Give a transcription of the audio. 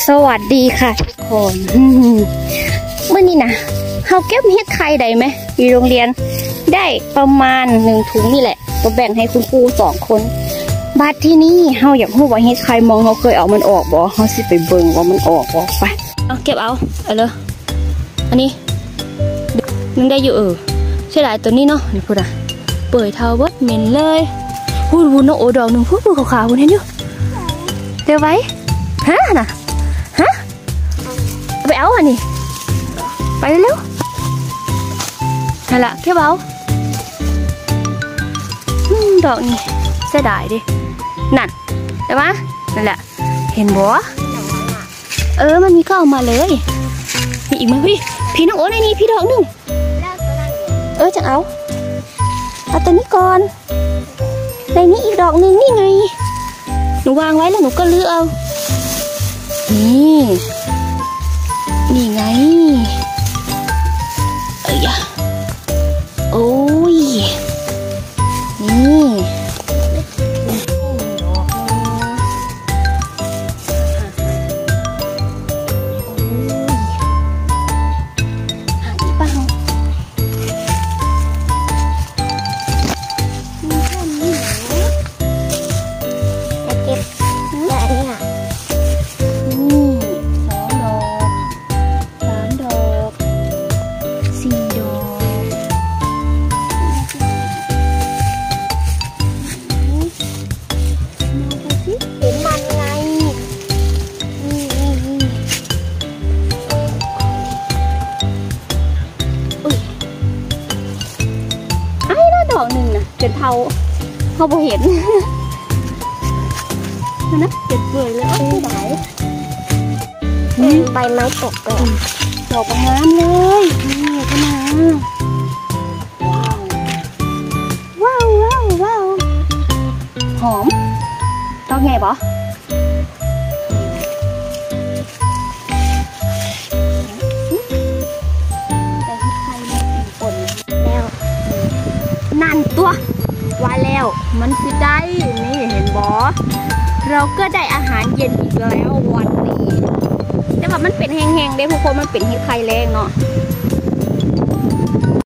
สวัสดีค่ะทุกคนเมื่อนี้นะเขาเก็บเฮ็ดไข่ได้ไหมอยู่โรงเรียนได้ประมาณ1 ถุงนี่แหละก็แบ่งให้คุณครู2 คนบัดที่นี่เขาอยากรู้ว่าเฮ็ดไข่มองเขาเคยเอามันออกบ่เขาสิไปเบิ่งว่ามันออกบ่ไปเอาเก็บเอาเลยอันนี้นึงได้อยู่ใช่หลายตัวนี้เนาะนี่พูดอ่ะเปิดเท้าวัดเหม็นเลยพูดน้องโอดอกหนึ่งพูดขาวๆพูดเห็นอยู่เดี๋ยวไว้ฮะน่ะฮะไปเอาอันนี้ไปเร็วนั่นแหละเก็บเอาดอกนี่เสียดายดินั่นได้ไหมนั่นแหละเห็นบ่มันมีก็เอามาเลยมีอีกไหมพี่น้องโอ้ในนี้พี่ดอกหนึ่งจะเอาตัวนี้ก่อนในนี้อีกดอกหนึ่งนี่ไงหนูวางไว้แล้วหนูก็เลือกเอานี่ไงโอ้ยนี่ดอกหนึ่งนะเกิดเขาบ่เห็นนะเกิดเปื่อยเลยไม่ได้ใบไม้ตกเลยดอกงามเลยนี่ก็มาว้าวหอมดอกไงบอนั่นตัวว่าแล้วมันคือได้นี่เห็นบอเราก็ได้อาหารเย็นอีกแล้ววันนี้แต่ว่ามันเป็นแห้งๆได้พวกคนมันเป็นเห็ดไข่แรงเนาะ